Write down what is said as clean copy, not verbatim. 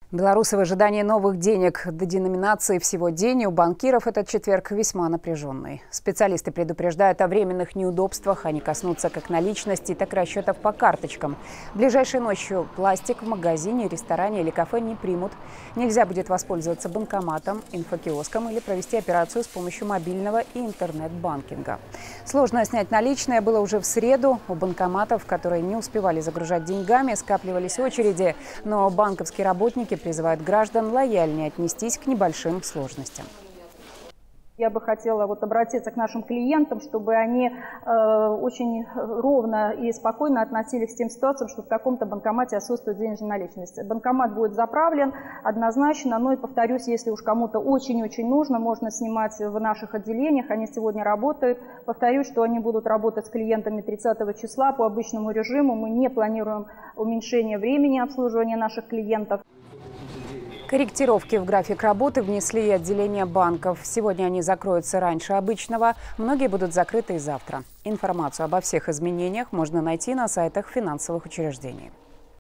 Белорусы в ожидании новых денег. До деноминации всего день. У банкиров этот четверг весьма напряженный. Специалисты предупреждают о временных неудобствах. Они коснутся как наличности, так и расчетов по карточкам. Ближайшей ночью пластик в магазине, ресторане или кафе не примут. Нельзя будет воспользоваться банкоматом, инфокиоском или провести операцию с помощью мобильного и интернет-банкинга. Сложно снять наличные было уже в среду. У банкоматов, которые не успевали загружать деньгами, скапливались очереди. Но банковские работники призывают граждан лояльнее отнестись к небольшим сложностям. Я бы хотела обратиться к нашим клиентам, чтобы они очень ровно и спокойно относились к тем ситуациям, что в каком-то банкомате отсутствует денежная наличность. Банкомат будет заправлен однозначно, но и повторюсь, если уж кому-то очень-очень нужно, можно снимать в наших отделениях, они сегодня работают. Повторюсь, что они будут работать с клиентами 30 числа по обычному режиму. Мы не планируем уменьшение времени обслуживания наших клиентов. Корректировки в график работы внесли и отделения банков. Сегодня они закроются раньше обычного. Многие будут закрыты и завтра. Информацию обо всех изменениях можно найти на сайтах финансовых учреждений.